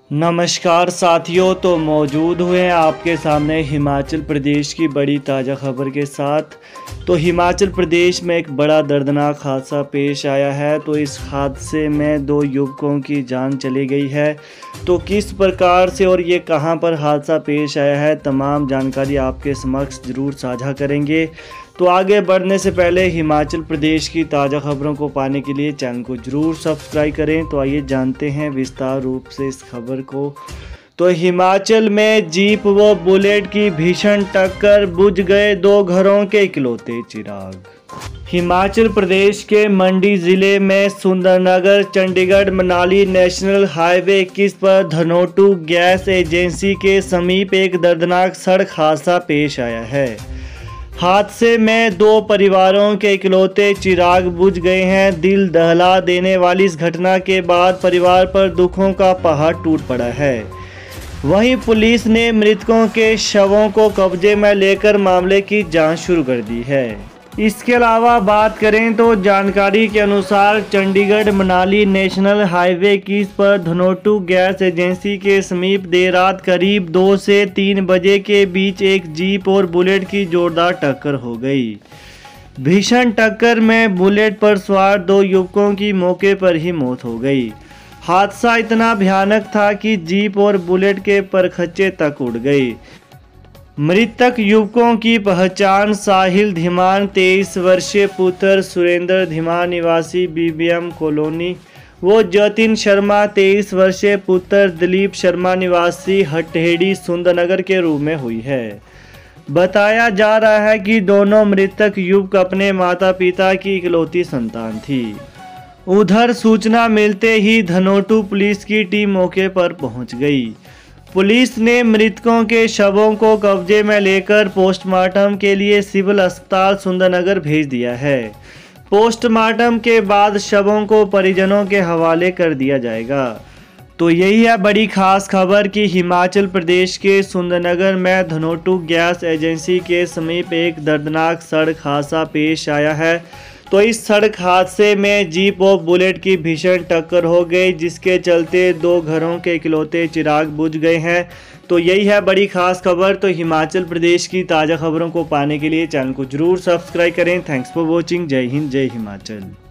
नमस्कार साथियों, तो मौजूद हुए हैं आपके सामने हिमाचल प्रदेश की बड़ी ताज़ा खबर के साथ। तो हिमाचल प्रदेश में एक बड़ा दर्दनाक हादसा पेश आया है। तो इस हादसे में 2 युवकों की जान चली गई है। तो किस प्रकार से और ये कहां पर हादसा पेश आया है, तमाम जानकारी आपके समक्ष ज़रूर साझा करेंगे। तो आगे बढ़ने से पहले हिमाचल प्रदेश की ताज़ा खबरों को पाने के लिए चैनल को ज़रूर सब्सक्राइब करें। तो आइए जानते हैं विस्तार रूप से इस खबर को। तो हिमाचल में जीप व बुलेट की भीषण टक्कर, बुझ गए 2 घरों के इकलौते चिराग। हिमाचल प्रदेश के मंडी ज़िले में सुंदरनगर चंडीगढ़ मनाली नेशनल हाईवे 21 पर धनोटू गैस एजेंसी के समीप एक दर्दनाक सड़क हादसा पेश आया है। हादसे में 2 परिवारों के इकलौते चिराग बुझ गए हैं। दिल दहला देने वाली इस घटना के बाद परिवार पर दुखों का पहाड़ टूट पड़ा है। वहीं पुलिस ने मृतकों के शवों को कब्जे में लेकर मामले की जांच शुरू कर दी है। इसके अलावा बात करें तो जानकारी के अनुसार चंडीगढ़ मनाली नेशनल हाईवे 21 पर धनोटू गैस एजेंसी के समीप देर रात करीब 2 से 3 बजे के बीच एक जीप और बुलेट की जोरदार टक्कर हो गई। भीषण टक्कर में बुलेट पर सवार 2 युवकों की मौके पर ही मौत हो गई। हादसा इतना भयानक था कि जीप और बुलेट के परखच्चे तक उड़ गए। मृतक युवकों की पहचान साहिल धीमान 23 वर्षीय पुत्र, सुरेंद्र धीमान निवासी बीबीएम कॉलोनी व जतिन शर्मा 23 वर्षीय पुत्र, दिलीप शर्मा निवासी हटहेड़ी सुंदरनगर के रूप में हुई है। बताया जा रहा है कि दोनों मृतक युवक अपने माता पिता की इकलौती संतान थी। उधर सूचना मिलते ही धनोटू पुलिस की टीम मौके पर पहुंच गई। पुलिस ने मृतकों के शवों को कब्जे में लेकर पोस्टमार्टम के लिए सिविल अस्पताल सुंदरनगर भेज दिया है। पोस्टमार्टम के बाद शवों को परिजनों के हवाले कर दिया जाएगा। तो यही है बड़ी खास खबर कि हिमाचल प्रदेश के सुंदरनगर में धनोटू गैस एजेंसी के समीप एक दर्दनाक सड़क हादसा पेश आया है। तो इस सड़क हादसे में जीप और बुलेट की भीषण टक्कर हो गई, जिसके चलते 2 घरों के इकलौते चिराग बुझ गए हैं। तो यही है बड़ी खास खबर। तो हिमाचल प्रदेश की ताज़ा खबरों को पाने के लिए चैनल को जरूर सब्सक्राइब करें। Thanks for watching. जय हिंद, जय हिमाचल।